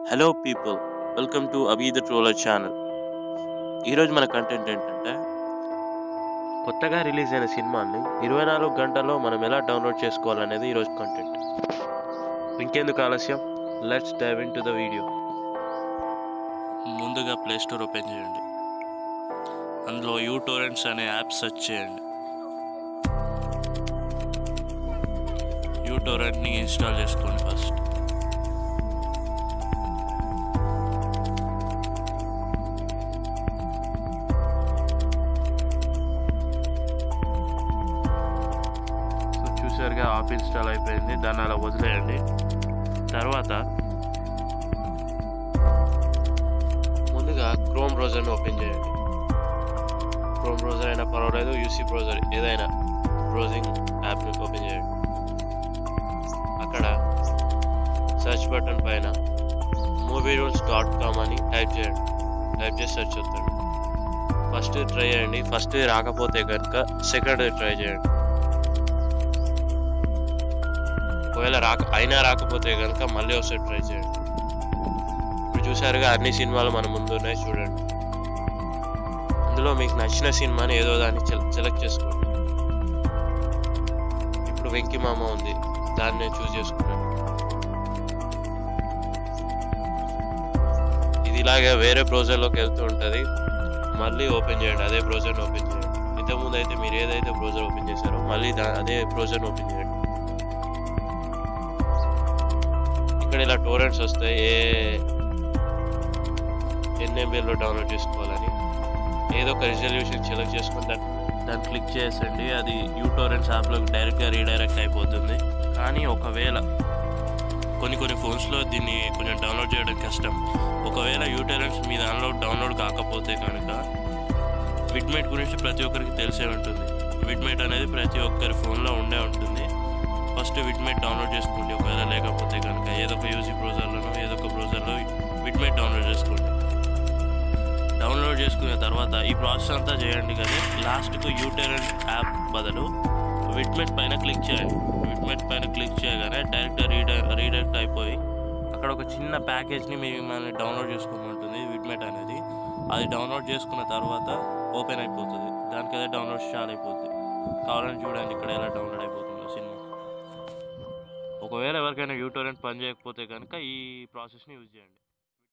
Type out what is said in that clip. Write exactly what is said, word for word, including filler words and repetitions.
Hello people, welcome to Abhi the troller channel. ఈరోజు మన content ఏంటంటే, కొత్తగా రిలీజ్ అయిన సినిమాని ఇరవై నాలుగు గంటల్లో మనం ఎలా డౌన్లోడ్ చేసుకోవాలనేది ఈరోజు కంటెంట్. ఇంకెందుకు ఆలస్యం, let's dive into the video. ముందుగా ప్లే స్టోర్ ఓపెన్ చేయండి. అందులో యూటోరెంట్స్ అనే యాప్ సెర్చ్ చేయండి. యూటోరెంట్ని ఇన్స్టాల్ చేసుకోండి ఫస్ట్. చూసారుగా, ఆప్ ఇన్స్టాల్ అయిపోయింది. దాన్ని అలా వదిలేయండి. తర్వాత ముందుగా క్రోమ్ బ్రౌజర్ని ఓపెన్ చేయండి. క్రోమ్ బ్రౌజర్ అయినా పర్వాలేదు, యూసీ బ్రౌజర్ ఏదైనా బ్రౌజింగ్ యాప్ని ఓపెన్ చేయండి. అక్కడ సెర్చ్ బటన్ పైన మూవీ రూల్స్ డాట్ కామ్ అని టైప్ చేయండి. టైప్ చేసి సెర్చ్ అవుతాడు. ఫస్ట్ ట్రై చేయండి. ఫస్ట్ రాకపోతే కనుక సెకండ్ ట్రై చేయండి. ఒకవేళ రాక అయినా రాకపోతే కనుక మళ్ళీ ఒకసారి ట్రై చేయండి. ఇప్పుడు చూసారుగా, అన్ని సినిమాలు మన ముందు ఉన్నాయి, చూడండి. అందులో మీకు నచ్చిన సినిమాని ఏదో దాన్ని సెలెక్ట్ చేసుకోండి. ఇప్పుడు వెంకీ మామ ఉంది, దాన్ని నేను చూస్ చేసుకున్నాను. ఇది ఇలాగే వేరే బ్రౌజర్లోకి వెళ్తూ ఉంటుంది. మళ్ళీ ఓపెన్ చేయండి, అదే బ్రౌజర్ని ఓపెన్ చేయండి. ఇంతకుముందు అయితే మీరు ఏదైతే బ్రౌజర్ ఓపెన్ చేశారో మళ్ళీ అదే బ్రౌజర్ని ఓపెన్ చేయండి. ఇక్కడ ఇలా టోరెంట్స్ వస్తాయి, ఏ ఎన్ని ఎంబీలో డౌన్లోడ్ చేసుకోవాలని. ఏదో ఒక రిజల్యూషన్ సెలెక్ట్ చేసుకుని దాన్ని దాన్ని క్లిక్ చేసండి. అది యూటోరెంట్స్ యాప్లోకి డైరెక్ట్గా రీడైరెక్ట్ అయిపోతుంది. కానీ ఒకవేళ కొన్ని కొన్ని ఫోన్స్లో దీన్ని కొంచెం డౌన్లోడ్ చేయడం కష్టం. ఒకవేళ యూటోరెంట్స్ మీ దానిలో డౌన్లోడ్ కాకపోతే కనుక విడ్మేట్ గురించి ప్రతి ఒక్కరికి తెలిసే ఉంటుంది. విడ్మేట్ అనేది ప్రతి ఒక్కరి ఫోన్లో ఉండే ఉంటుంది. ఫస్ట్ విడ్మేట్ డౌన్లోడ్ చేసుకోండి. ఒకవేళ లేకపోతే కనుక ఏదో ఒక యూజీ బ్రౌజర్లోనో ఏదో ఒక బ్రౌజర్లో విడ్మేట్ డౌన్లోడ్ చేసుకోండి. డౌన్లోడ్ చేసుకున్న తర్వాత ఈ ప్రాసెస్ అంతా చేయండి. కానీ లాస్ట్కు యూటోరెంట్ యాప్ బదులు విడ్మేట్ పైన క్లిక్ చేయండి. విడ్మేట్ పైన క్లిక్ చేయగానే డైరెక్ట్ రీడై రీడైరెక్ట్ అయిపోయి అక్కడ ఒక చిన్న ప్యాకేజ్ని మిమ్మల్ని డౌన్లోడ్ చేసుకోమంటుంది విడ్మేట్ అనేది. అది డౌన్లోడ్ చేసుకున్న తర్వాత ఓపెన్ అయిపోతుంది. దానికి అదే డౌన్లోడ్ స్టార్ట్ అయిపోతుంది. కావాలని చూడండి ఇక్కడ ఎలా డౌన్లోడ్ అయిపోతుందో సినిమా. ఒకవేళ ఎవరికైనా యూటోరెంట్ పని చేయకపోతే కనుక ఈ ప్రాసెస్ని యూజ్ చేయండి.